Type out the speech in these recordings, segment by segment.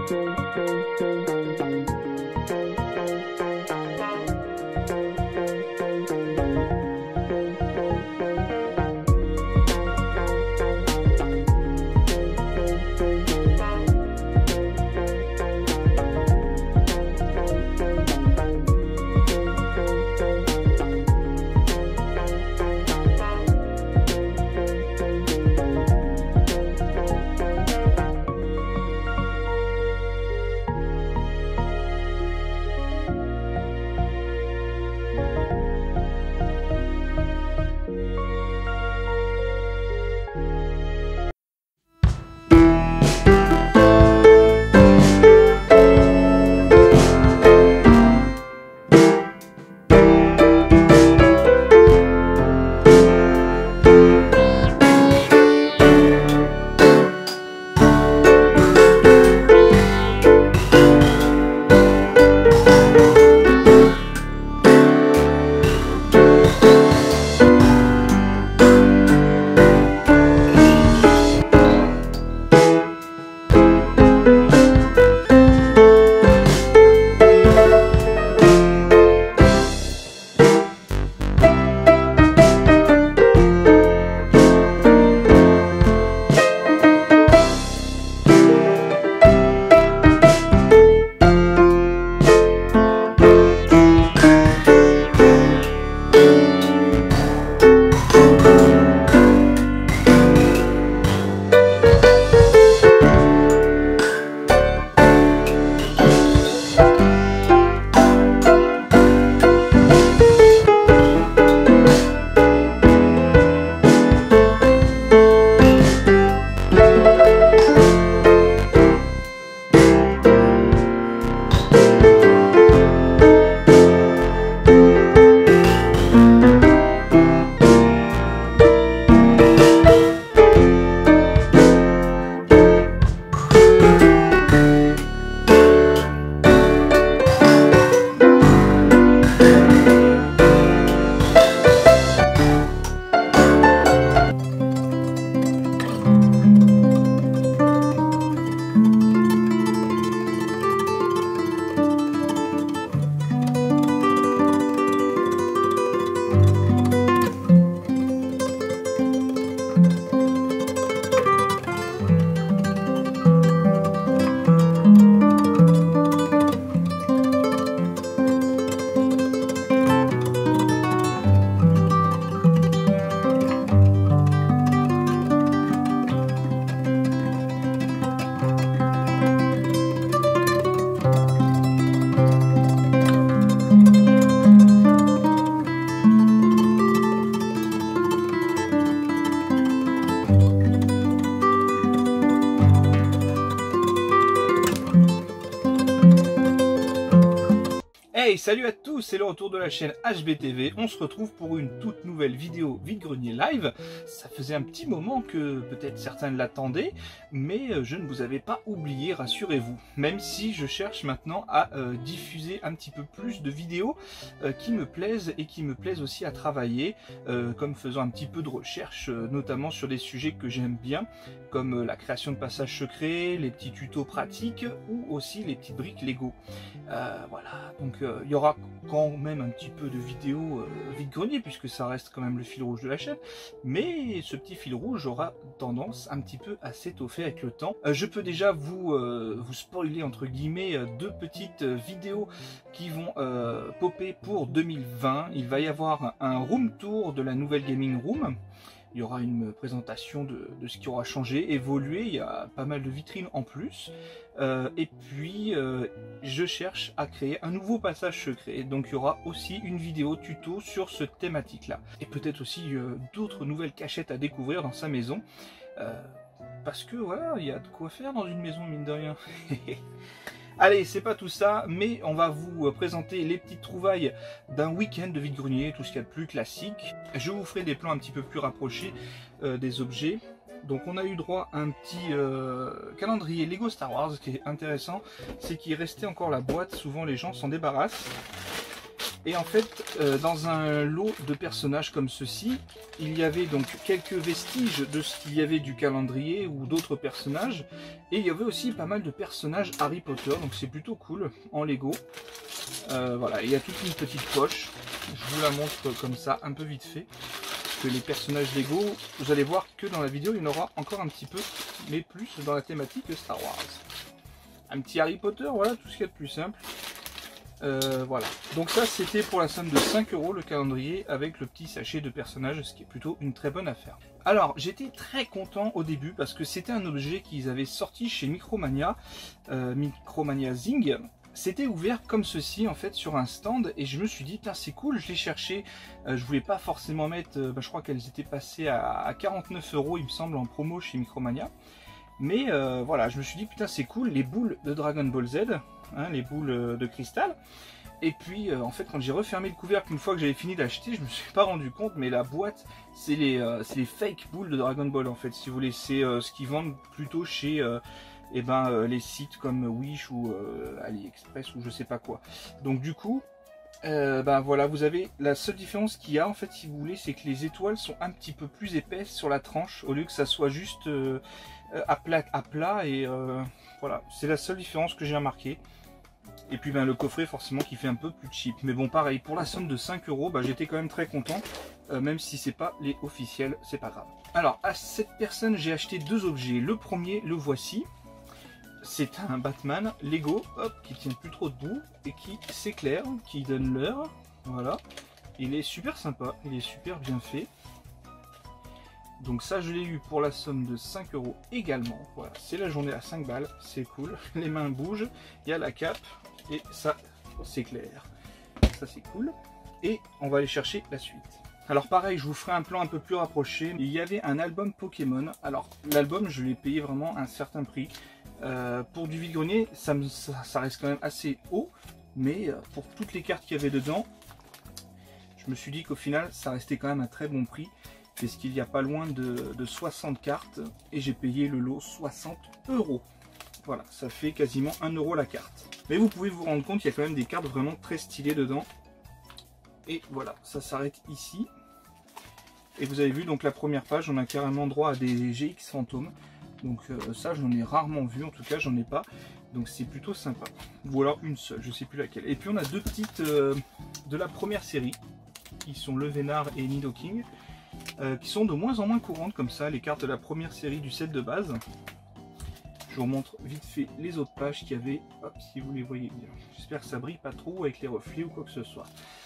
Hey, salut à tous, c'est le retour de la chaîne HBTV. On se retrouve pour une toute nouvelle vidéo vide-grenier live. Ça faisait un petit moment que peut-être certains l'attendaient, mais je ne vous avais pas oublié, rassurez-vous. Même si je cherche maintenant à diffuser un petit peu plus de vidéos qui me plaisent et qui me plaisent aussi à travailler, comme faisant un petit peu de recherche, notamment sur des sujets que j'aime bien, comme la création de passages secrets, les petits tutos pratiques ou aussi les petites briques Lego. Voilà, donc il y aura quand même un petit peu de vidéos vide-grenier puisque ça reste quand même le fil rouge de la chaîne, mais ce petit fil rouge aura tendance un petit peu à s'étoffer avec le temps. Je peux déjà vous spoiler entre guillemets deux petites vidéos qui vont popper pour 2020. Il va y avoir un room tour de la nouvelle gaming room. Il y aura une présentation de ce qui aura changé, évolué, il y a pas mal de vitrines en plus. Et puis, je cherche à créer un nouveau passage secret. Donc, il y aura aussi une vidéo tuto sur ce thématique-là. Et peut-être aussi d'autres nouvelles cachettes à découvrir dans sa maison. Parce que, voilà, il y a de quoi faire dans une maison, mine de rien. Allez, c'est pas tout ça, mais on va vous présenter les petites trouvailles d'un week-end de vide-grenier, tout ce qu'il y a de plus classique. Je vous ferai des plans un petit peu plus rapprochés des objets. Donc on a eu droit à un petit calendrier Lego Star Wars. Ce qui est intéressant, c'est qu'il restait encore la boîte, souvent les gens s'en débarrassent. Et en fait, dans un lot de personnages comme ceci, il y avait donc quelques vestiges de ce qu'il y avait du calendrier ou d'autres personnages. Et il y avait aussi pas mal de personnages Harry Potter, donc c'est plutôt cool, en Lego. Voilà, il y a toute une petite poche. Je vous la montre comme ça, un peu vite fait. Que les personnages Lego, vous allez voir que dans la vidéo, il y en aura encore un petit peu, mais plus dans la thématique de Star Wars. Un petit Harry Potter, voilà, tout ce qu'il y a de plus simple. Voilà, donc ça c'était pour la somme de 5 € le calendrier avec le petit sachet de personnages, ce qui est plutôt une très bonne affaire. Alors j'étais très content au début parce que c'était un objet qu'ils avaient sorti chez Micromania, Micromania Zing. C'était ouvert comme ceci en fait sur un stand et je me suis dit c'est cool, je l'ai cherché, je voulais pas forcément mettre, je crois qu'elles étaient passées à 49 € il me semble en promo chez Micromania. Mais voilà, je me suis dit putain c'est cool, les boules de Dragon Ball Z, hein, les boules de cristal. Et puis en fait quand j'ai refermé le couvercle une fois que j'avais fini d'acheter, je me suis pas rendu compte, mais la boîte c'est les fake boules de Dragon Ball en fait, si vous voulez, c'est ce qu'ils vendent plutôt chez les sites comme Wish ou AliExpress ou je sais pas quoi. Donc du coup, voilà, vous avez la seule différence qu'il y a en fait si vous voulez, c'est que les étoiles sont un petit peu plus épaisses sur la tranche au lieu que ça soit juste à plat et voilà, c'est la seule différence que j'ai remarqué. Et puis le coffret forcément qui fait un peu plus cheap, mais bon pareil, pour la somme de 5 €, j'étais quand même très content, même si c'est pas les officiels, c'est pas grave. Alors à cette personne j'ai acheté deux objets. Le premier, le voici. C'est un Batman Lego, hop, qui tient plus trop debout et qui s'éclaire, qui donne l'heure. Voilà, il est super sympa, il est super bien fait. Donc ça je l'ai eu pour la somme de 5 € également. Voilà, c'est la journée à 5 balles, c'est cool. Les mains bougent, il y a la cape et ça s'éclaire. Ça c'est cool. Et on va aller chercher la suite. Alors pareil, je vous ferai un plan un peu plus rapproché. Il y avait un album Pokémon. Alors l'album je l'ai payé vraiment un certain prix. Pour du vide-grenier, ça reste quand même assez haut. Mais pour toutes les cartes qu'il y avait dedans, je me suis dit qu'au final ça restait quand même un très bon prix. Puisqu'il n'y a pas loin de 60 cartes et j'ai payé le lot 60 €. Voilà, ça fait quasiment 1 € la carte. Mais vous pouvez vous rendre compte, il y a quand même des cartes vraiment très stylées dedans. Et voilà, ça s'arrête ici. Et vous avez vu, donc la première page, on a carrément droit à des GX fantômes. Donc ça, j'en ai rarement vu, en tout cas, j'en ai pas. Donc c'est plutôt sympa. Ou alors une seule, je sais plus laquelle. Et puis on a deux petites de la première série, qui sont Le Vénard et Nidoking. Qui sont de moins en moins courantes comme ça, les cartes de la première série du set de base. Je vous montre vite fait les autres pages qu'il y avait, hop, si vous les voyez bien. J'espère que ça brille pas trop avec les reflets ou quoi que ce soit.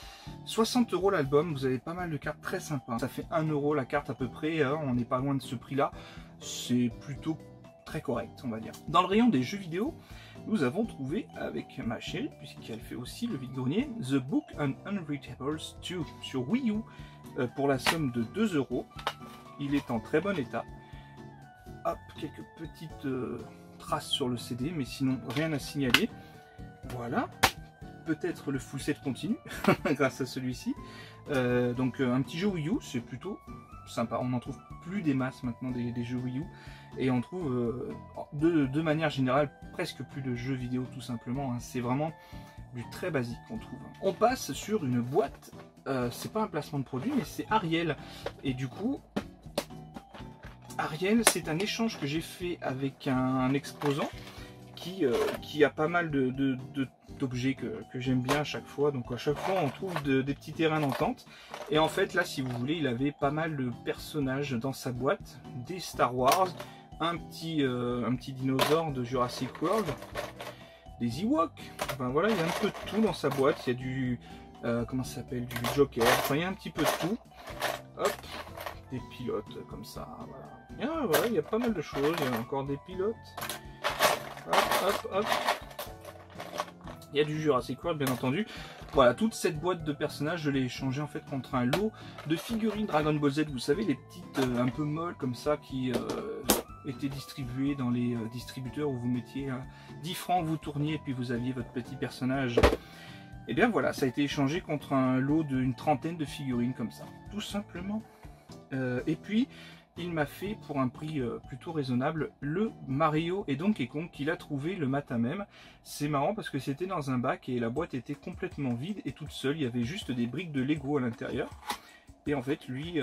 60 € l'album, vous avez pas mal de cartes très sympas. Ça fait 1 € la carte à peu près, hein, on n'est pas loin de ce prix là. C'est plutôt très correct on va dire. Dans le rayon des jeux vidéo, nous avons trouvé avec ma chérie, puisqu'elle fait aussi le vide-grenier, The Book on Unreadables 2 sur Wii U. Pour la somme de 2 €. Il est en très bon état. Hop, quelques petites traces sur le CD, mais sinon rien à signaler. Voilà. Peut-être le full set continue grâce à celui-ci. Donc un petit jeu Wii U, c'est plutôt sympa. On n'en trouve plus des masses maintenant des jeux Wii U. Et on trouve de manière générale presque plus de jeux vidéo tout simplement. Hein. C'est vraiment du très basique qu'on trouve. On passe sur une boîte. C'est pas un placement de produit, mais c'est Ariel. Et du coup, Ariel, c'est un échange que j'ai fait avec un exposant qui a pas mal d'objets que j'aime bien à chaque fois. Donc à chaque fois, on trouve des petits terrains d'entente. Et en fait, là, si vous voulez, il avait pas mal de personnages dans sa boîte, des Star Wars, un petit dinosaure de Jurassic World, des Ewoks. Enfin voilà, il y a un peu de tout dans sa boîte. Il y a du comment ça s'appelle, du Joker, enfin il y a un petit peu de tout. Hop, des pilotes comme ça, voilà. Et voilà, il y a pas mal de choses, il y a encore des pilotes. Hop, hop, hop. Il y a du Jurassic World bien entendu. Voilà, toute cette boîte de personnages, je l'ai échangée en fait contre un lot de figurines Dragon Ball Z, vous savez, les petites un peu molles comme ça qui étaient distribuées dans les distributeurs où vous mettiez 10 francs, vous tourniez et puis vous aviez votre petit personnage. Et bien voilà, ça a été échangé contre un lot d'une trentaine de figurines comme ça, tout simplement. Et puis, il m'a fait pour un prix plutôt raisonnable le Mario et Donkey Kong qu'il a trouvé le matin même. C'est marrant parce que c'était dans un bac et la boîte était complètement vide et toute seule, il y avait juste des briques de Lego à l'intérieur. Et en fait lui,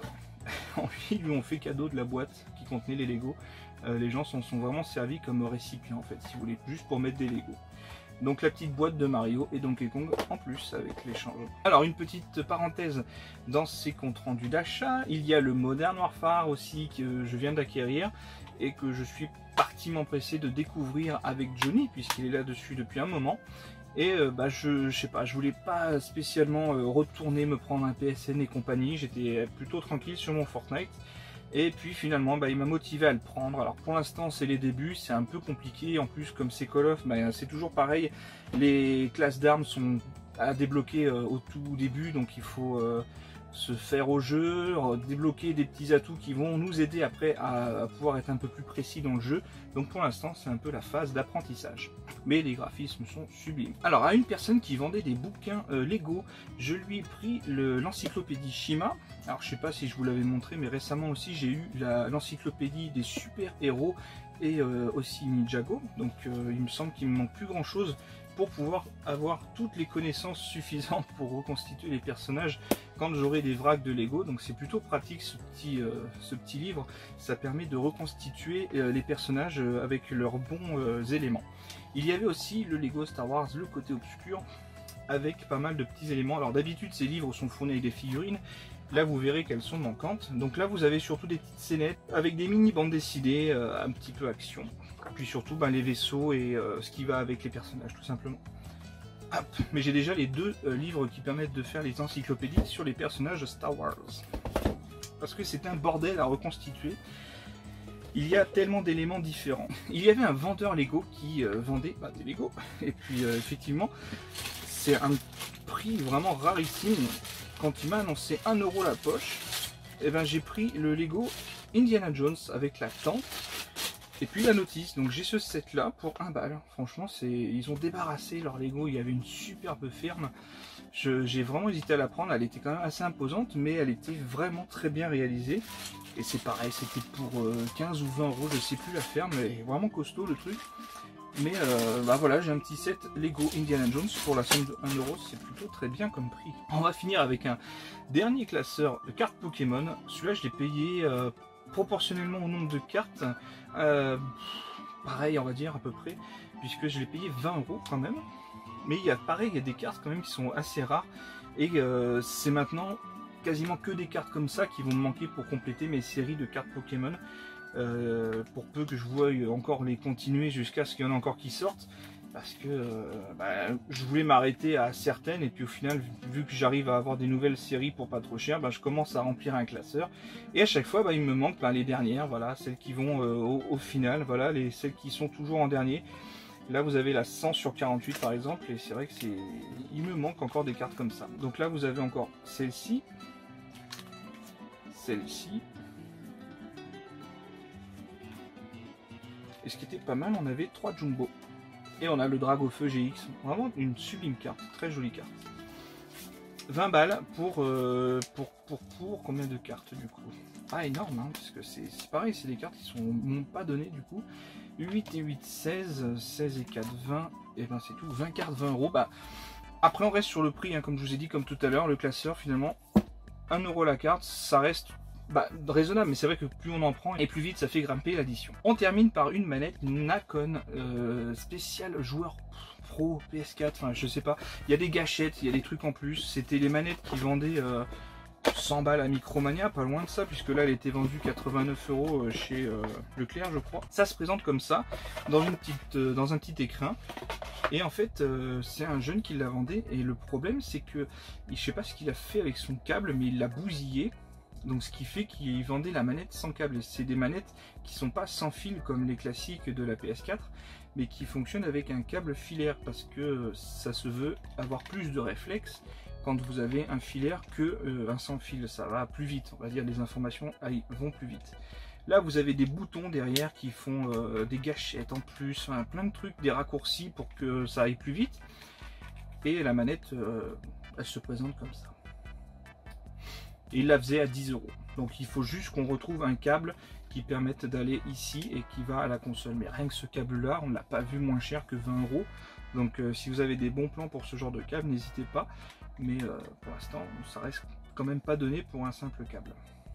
ils lui ont fait cadeau de la boîte qui contenait les Lego. Les gens s'en sont vraiment servis comme récipient en fait, si vous voulez, juste pour mettre des Lego. Donc la petite boîte de Mario et Donkey Kong en plus avec l'échange. Alors une petite parenthèse dans ces comptes rendus d'achat, il y a le Modern Warfare aussi que je viens d'acquérir et que je suis parti m'empresser de découvrir avec Johnny puisqu'il est là dessus depuis un moment. Et je sais pas, je voulais pas spécialement retourner me prendre un PSN et compagnie, j'étais plutôt tranquille sur mon Fortnite. Et puis finalement il m'a motivé à le prendre. Alors pour l'instant c'est les débuts, c'est un peu compliqué. En plus comme c'est Call of, c'est toujours pareil. Les classes d'armes sont à débloquer au tout début. Donc il faut se faire au jeu, débloquer des petits atouts qui vont nous aider après à pouvoir être un peu plus précis dans le jeu. Donc pour l'instant c'est un peu la phase d'apprentissage. Mais les graphismes sont sublimes. Alors à une personne qui vendait des bouquins Lego, je lui ai pris l'encyclopédie Shima. Alors je sais pas si je vous l'avais montré, mais récemment aussi j'ai eu l'encyclopédie des super héros et aussi Ninjago. Donc il me semble qu'il me manque plus grand chose pour pouvoir avoir toutes les connaissances suffisantes pour reconstituer les personnages quand j'aurai des vracs de Lego. Donc c'est plutôt pratique ce petit livre, ça permet de reconstituer les personnages avec leurs bons éléments. Il y avait aussi le Lego Star Wars, le côté obscur, avec pas mal de petits éléments. Alors d'habitude ces livres sont fournis avec des figurines, là vous verrez qu'elles sont manquantes. Donc là vous avez surtout des petites scénettes avec des mini bandes dessinées, un petit peu action. Puis surtout les vaisseaux et ce qui va avec les personnages tout simplement. Hop. Mais j'ai déjà les deux livres qui permettent de faire les encyclopédies sur les personnages de Star Wars. Parce que c'est un bordel à reconstituer. Il y a tellement d'éléments différents. Il y avait un vendeur Lego qui vendait des Lego. Et puis effectivement, c'est un prix vraiment rarissime. Quand il m'a annoncé 1 € la poche, j'ai pris le Lego Indiana Jones avec la tente. Et puis la notice, donc j'ai ce set là pour 1 balle. Franchement ils ont débarrassé leur Lego, il y avait une superbe ferme. J'ai vraiment hésité à la prendre, elle était quand même assez imposante, mais elle était vraiment très bien réalisée. Et c'est pareil, c'était pour 15 ou 20 €, je sais plus la ferme, mais vraiment costaud le truc. Mais voilà, j'ai un petit set Lego Indiana Jones pour la somme de 1 €, c'est plutôt très bien comme prix. On va finir avec un dernier classeur de cartes Pokémon. Celui-là je l'ai payé proportionnellement au nombre de cartes, pareil on va dire à peu près, puisque je l'ai payé 20 € quand même. Mais il y a des cartes quand même qui sont assez rares, et c'est maintenant quasiment que des cartes comme ça qui vont me manquer pour compléter mes séries de cartes Pokémon. Pour peu que je voie encore les continuer jusqu'à ce qu'il y en ait encore qui sortent, parce que je voulais m'arrêter à certaines, et puis au final vu que j'arrive à avoir des nouvelles séries pour pas trop cher, je commence à remplir un classeur, et à chaque fois il me manque les dernières, voilà, celles qui vont au final, voilà, celles qui sont toujours en dernier. Là vous avez la 100 sur 48 par exemple, et c'est vrai que il me manque encore des cartes comme ça. Donc là vous avez encore celle-ci, celle-ci. Et ce qui était pas mal, on avait 3 Jumbo. Et on a le Dragofeu GX. Vraiment une sublime carte, très jolie carte. 20 balles pour combien de cartes du coup? Pas énorme, hein, parce que c'est pareil, c'est des cartes qui m'ont pas donné du coup. 8 et 8, 16, 16 et 4, 20. Et c'est tout, 20 cartes, 20 €. Après on reste sur le prix, hein, comme je vous ai dit, comme tout à l'heure, le classeur finalement. 1 € la carte, ça reste raisonnable, mais c'est vrai que plus on en prend et plus vite ça fait grimper l'addition. On termine par une manette Nacon spécial joueur pro PS4, enfin je sais pas, il y a des gâchettes, il y a des trucs en plus. C'était les manettes qui vendaient 100 balles à Micromania, pas loin de ça, puisque là elle était vendue 89 € chez Leclerc je crois. Ça se présente comme ça, dans un petit écrin. Et en fait c'est un jeune qui l'a vendé, et le problème c'est que je sais pas ce qu'il a fait avec son câble, mais il l'a bousillé. Donc ce qui fait qu'il vendait la manette sans câble. C'est des manettes qui sont pas sans fil comme les classiques de la PS4, mais qui fonctionnent avec un câble filaire, parce que ça se veut avoir plus de réflexe quand vous avez un filaire que un sans fil. Ça va plus vite, on va dire, les informations vont plus vite. Là vous avez des boutons derrière qui font des gâchettes en plus, enfin, plein de trucs, des raccourcis pour que ça aille plus vite. Et la manette elle se présente comme ça. Et il la faisait à 10 €. Donc il faut juste qu'on retrouve un câble qui permette d'aller ici et qui va à la console. Mais rien que ce câble-là, on ne l'a pas vu moins cher que 20 €. Donc si vous avez des bons plans pour ce genre de câble, n'hésitez pas. Mais pour l'instant, ça reste quand même pas donné pour un simple câble.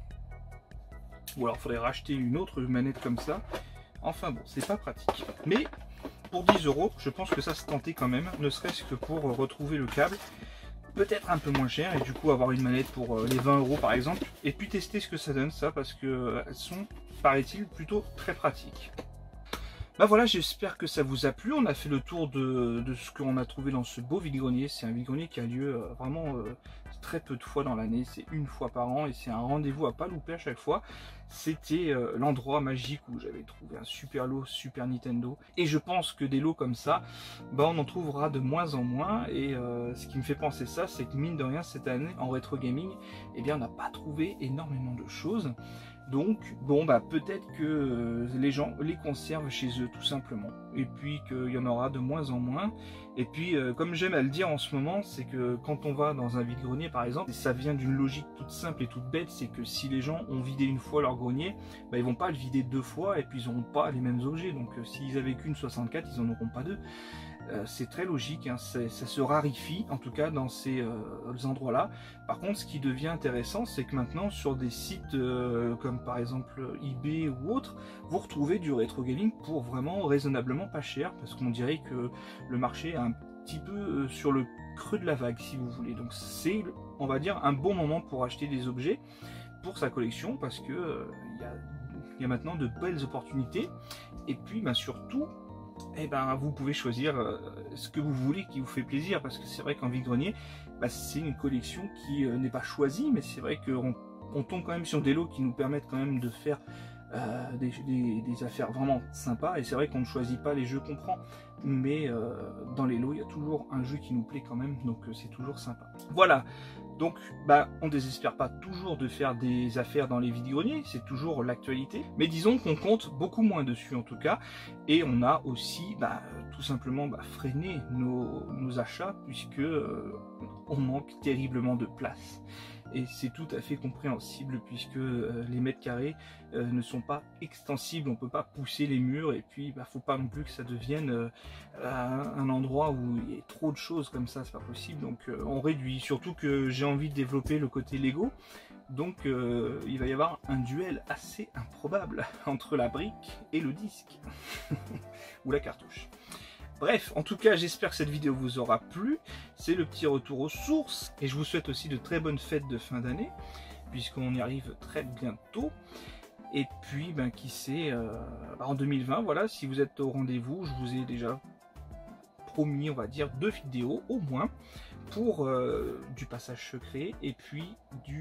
Ou alors il faudrait racheter une autre manette comme ça. Enfin bon, c'est pas pratique. Mais pour 10 €, je pense que ça se tentait quand même, ne serait-ce que pour retrouver le câble. Peut-être un peu moins cher et du coup avoir une manette pour les 20 € par exemple. Et puis tester ce que ça donne ça, parce que elles sont, paraît-il, plutôt très pratiques. Bah voilà, j'espère que ça vous a plu. On a fait le tour de ce qu'on a trouvé dans ce beau vide-grenier. C'est un vide-grenier qui a lieu vraiment très peu de fois dans l'année. C'est une fois par an et c'est un rendez-vous à pas louper à chaque fois. C'était l'endroit magique où j'avais trouvé un super lot Super Nintendo. Et je pense que des lots comme ça, bah on en trouvera de moins en moins. Et ce qui me fait penser ça, c'est que mine de rien, cette année, en rétro gaming, eh bien, on n'a pas trouvé énormément de choses. Donc, bon, bah peut-être que les gens les conservent chez eux tout simplement. Et puis qu'il y en aura de moins en moins. Et puis, comme j'aime à le dire en ce moment, c'est que quand on va dans un vide-grenier par exemple, ça vient d'une logique toute simple et toute bête, c'est que si les gens ont vidé une fois leur grenier, bah, ils vont pas le vider deux fois et puis ils n'auront pas les mêmes objets. Donc s'ils avaient qu'une 64, ils n'en auront pas deux. C'est très logique, hein, ça se raréfie en tout cas dans ces endroits-là. Par contre, ce qui devient intéressant, c'est que maintenant sur des sites comme par exemple eBay ou autre, vous retrouvez du rétro gaming pour vraiment raisonnablement pas cher, parce qu'on dirait que le marché est un petit peu sur le creux de la vague si vous voulez. Donc c'est, on va dire, un bon moment pour acheter des objets pour sa collection, parce que il y a maintenant de belles opportunités. Et puis bah, surtout, eh ben, vous pouvez choisir ce que vous voulez qui vous fait plaisir, parce que c'est vrai qu'en vide-grenier, bah, c'est une collection qui n'est pas choisie, mais c'est vrai qu'on tombe quand même sur des lots qui nous permettent quand même de faire des affaires vraiment sympas. Et c'est vrai qu'on ne choisit pas les jeux qu'on prend, mais dans les lots il y a toujours un jeu qui nous plaît quand même, donc c'est toujours sympa. Voilà, donc bah, on ne désespère pas toujours de faire des affaires dans les vide-greniers, c'est toujours l'actualité, mais disons qu'on compte beaucoup moins dessus en tout cas. Et on a aussi tout simplement freiné nos achats, puisque on manque terriblement de place. Et c'est tout à fait compréhensible, puisque les mètres carrés ne sont pas extensibles, on ne peut pas pousser les murs, et puis faut pas non plus que ça devienne un endroit où il y ait trop de choses comme ça, c'est pas possible. Donc on réduit, surtout que j'ai envie de développer le côté Lego, donc il va y avoir un duel assez improbable entre la brique et le disque ou la cartouche. Bref, en tout cas, j'espère que cette vidéo vous aura plu. C'est le petit retour aux sources. Et je vous souhaite aussi de très bonnes fêtes de fin d'année, puisqu'on y arrive très bientôt. Et puis, qui sait, en 2020, voilà, si vous êtes au rendez-vous, je vous ai déjà promis, on va dire, 2 vidéos au moins, pour du passage secret, et puis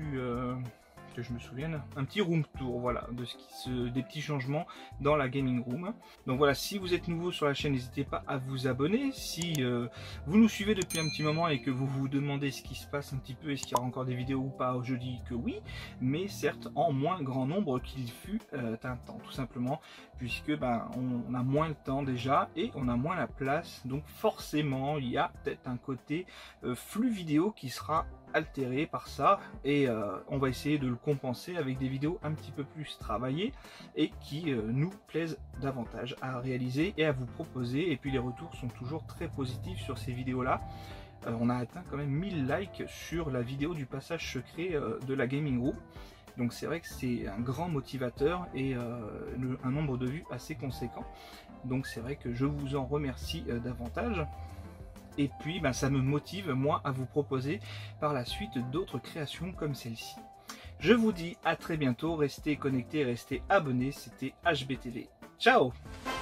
que je me souvienne, un petit room tour, voilà, des petits changements dans la gaming room. Donc voilà, si vous êtes nouveau sur la chaîne, n'hésitez pas à vous abonner. Si vous nous suivez depuis un petit moment et que vous vous demandez ce qui se passe un petit peu, est-ce qu'il y aura encore des vidéos ou pas, je dis que oui, mais certes en moins grand nombre qu'il fut un temps, tout simplement, puisque on a moins le temps déjà et on a moins la place, donc forcément il y a peut-être un côté flux vidéo qui sera altéré par ça, et on va essayer de le compenser avec des vidéos un petit peu plus travaillées et qui nous plaisent davantage à réaliser et à vous proposer. Et puis les retours sont toujours très positifs sur ces vidéos là. On a atteint quand même 1000 likes sur la vidéo du passage secret de la gaming room, donc c'est vrai que c'est un grand motivateur et un nombre de vues assez conséquent, donc c'est vrai que je vous en remercie davantage. Et puis ça me motive moi à vous proposer par la suite d'autres créations comme celle-ci. Je vous dis à très bientôt, restez connectés, restez abonnés, c'était HBTV. Ciao!